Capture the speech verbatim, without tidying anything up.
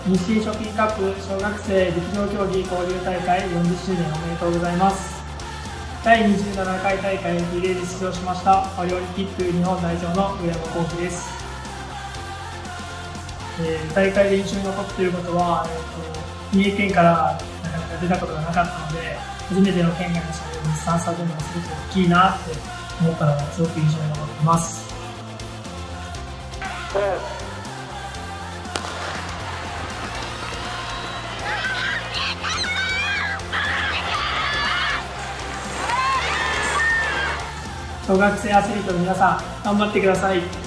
日清食品カップ小学生陸上競技交流大会よんじゅっしゅうねんおめでとうございます。だいにじゅうななかい大会リレーに出場しましたパリオリンピック日本代表の上山幸輝です。えー、大会で印象に残っていることは、えー、と三重県からなかなか出たことがなかったので、初めての県外の試合を日産スタジアムがすごく大きいなって思ったのがすごく印象に残っています。小学生アスリートの皆さん、頑張ってください。